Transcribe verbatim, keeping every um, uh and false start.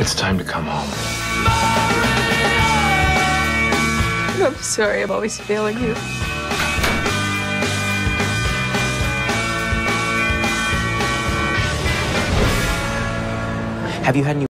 It's time to come home. I'm sorry, I'm always failing you. Have you had any